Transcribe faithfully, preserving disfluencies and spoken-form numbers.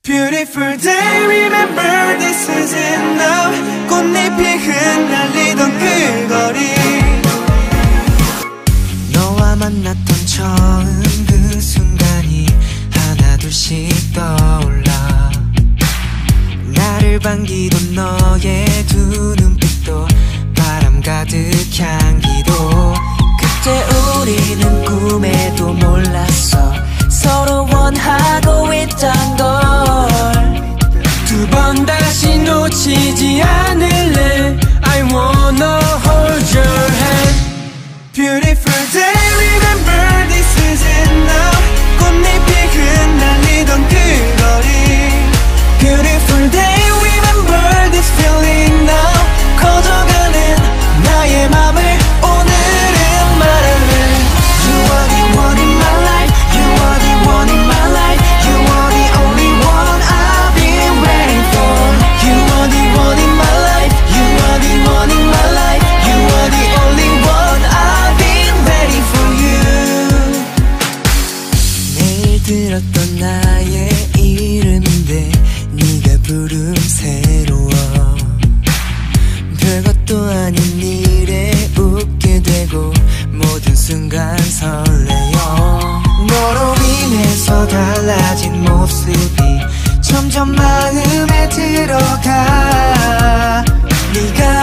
Beautiful day, remember this is it now. 꽃잎이 흩날리던 그 거리, 너와 만났던 처음 그 순간이 하나둘씩 떠올라. 나를 반기던 너의 두 눈빛도 바람 가득 향기도. 그때 우리는 꿈에도 몰랐어 서로 원하고 있던 걸. 두 번 다시 놓치지 않을래. I wanna hold your hand. Beautiful day, remember this is it now. 꽃잎이 흩날리던 그 거리. Beautiful day, remember this feeling now. 커져가는 나의 맘을 오늘은 말할래. You are the one in my life. You are the one in my life. You are the only one I've been waiting for. You are the one in my life. You are the one in my life. You are the only one I've been waiting for you. 매일 들었던 나의 이름인데 네가 부름 새로워. 별것도 아닌 일에 웃게 되고 모든 순간 설레요. 너로 인해서 달라진 모습이 점점 마음에 들어가. 네가